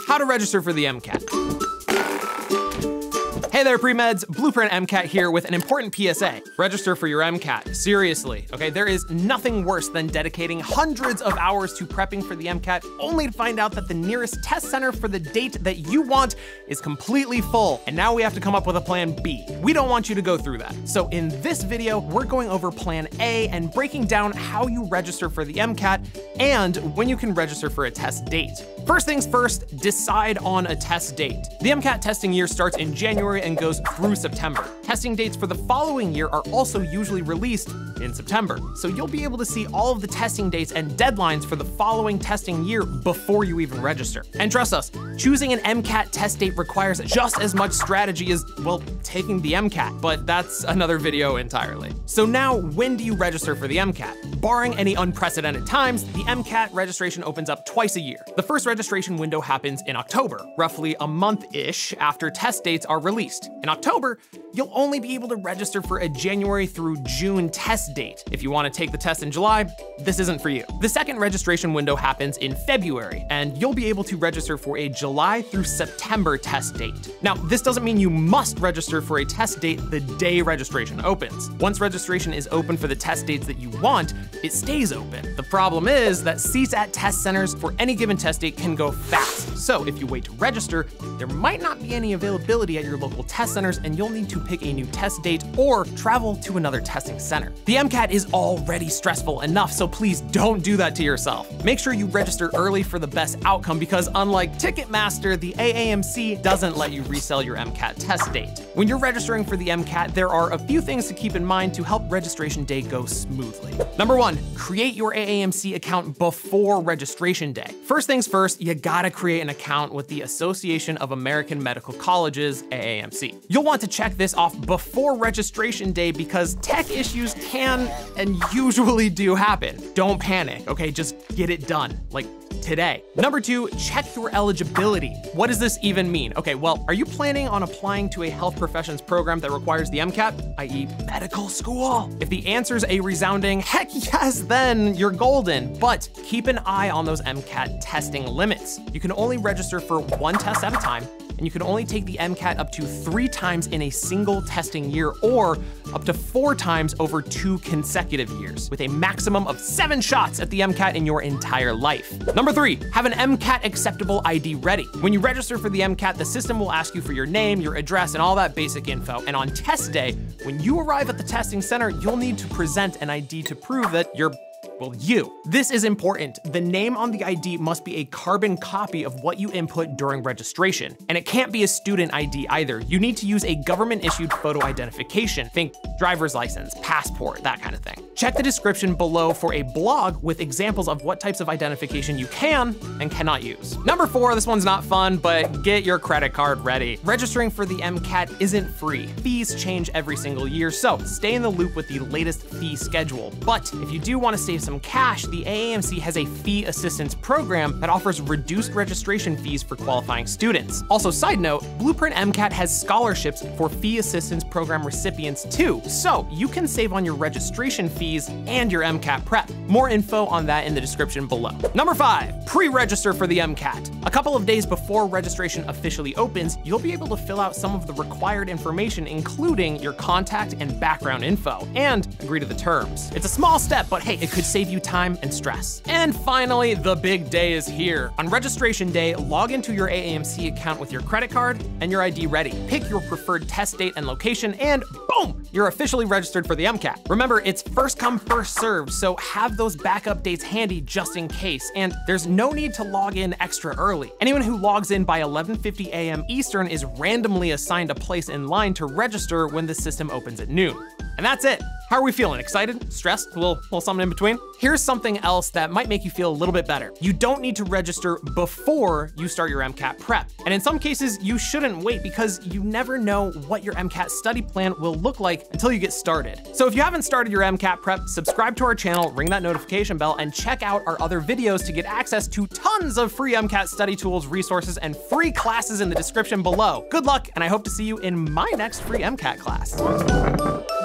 how to register for the MCAT. Hey there, pre-meds, Blueprint MCAT here with an important PSA. Register for your MCAT, seriously, okay? There is nothing worse than dedicating hundreds of hours to prepping for the MCAT only to find out that the nearest test center for the date that you want is completely full, and now we have to come up with a plan B. We don't want you to go through that. So in this video, we're going over plan A and breaking down how you register for the MCAT and when you can register for a test date. First things first, decide on a test date. The MCAT testing year starts in January and goes through September. Testing dates for the following year are also usually released in September. So you'll be able to see all of the testing dates and deadlines for the following testing year before you even register. And trust us, choosing an MCAT test date requires just as much strategy as, well, taking the MCAT, but that's another video entirely. So now, when do you register for the MCAT? Barring any unprecedented times, the MCAT registration opens up twice a year. The first registration window happens in October, roughly a month-ish after test dates are released. In October, you'll only be able to register for a January through June test date. If you want to take the test in July, this isn't for you. The second registration window happens in February, and you'll be able to register for a July through September test date. Now, this doesn't mean you must register for a test date the day registration opens. Once registration is open for the test dates that you want, it stays open. The problem is that seats at test centers for any given test date can go fast. So if you wait to register, there might not be any availability at your local test centers, and you'll need to pick a new test date or travel to another testing center. The MCAT is already stressful enough, so please don't do that to yourself. Make sure you register early for the best outcome, because unlike Ticketmaster, the AAMC doesn't let you resell your MCAT test date. When you're registering for the MCAT, there are a few things to keep in mind to help registration day go smoothly. Number one, create your AAMC account before registration day. First things first, you gotta create an account with the Association of American Medical Colleges, AAMC. You'll want to check this off before registration day because tech issues can and usually do happen. Don't panic, okay? Just get it done, like today. Number two, check your eligibility. What does this even mean? Okay, well, are you planning on applying to a health professions program that requires the MCAT, i.e. medical school? If the answer is a resounding heck yes, then you're golden, but keep an eye on those MCAT testing limits. You can only register for one test at a time, and you can only take the MCAT up to 3 times in a single testing year or up to 4 times over 2 consecutive years, with a maximum of 7 shots at the MCAT in your entire life. Number 3, have an MCAT acceptable ID ready. When you register for the MCAT, the system will ask you for your name, your address, and all that basic info. And on test day, when you arrive at the testing center, you'll need to present an ID to prove that you're you. This is important. The name on the ID must be a carbon copy of what you input during registration. And it can't be a student ID either. You need to use a government-issued photo identification. Think driver's license, passport, that kind of thing. Check the description below for a blog with examples of what types of identification you can and cannot use. Number 4, this one's not fun, but get your credit card ready. Registering for the MCAT isn't free. Fees change every single year, so stay in the loop with the latest fee schedule. But if you do want to save some cash, the AAMC has a fee assistance program that offers reduced registration fees for qualifying students. Also, side note, Blueprint MCAT has scholarships for fee assistance program recipients too, so you can save on your registration fees and your MCAT prep. More info on that in the description below. Number 5, pre-register for the MCAT. A couple of days before registration officially opens, you'll be able to fill out some of the required information, including your contact and background info, and agree to the terms. It's a small step, but hey, it could save you time and stress. And finally, the big day is here. On registration day, log into your AAMC account with your credit card and your ID ready. Pick your preferred test date and location, and boom, you're officially registered for the MCAT. Remember, it's first come, first served, so have those backup dates handy just in case, and there's no need to log in extra early. Anyone who logs in by 11:50 a.m. Eastern is randomly assigned a place in line to register when the system opens at noon. And that's it. How are we feeling? Excited? Stressed? A little something in between? Here's something else that might make you feel a little bit better. You don't need to register before you start your MCAT prep. And in some cases, you shouldn't wait because you never know what your MCAT study plan will look like until you get started. So if you haven't started your MCAT prep, subscribe to our channel, ring that notification bell, and check out our other videos to get access to tons of free MCAT study tools, resources, and free classes in the description below. Good luck, and I hope to see you in my next free MCAT class.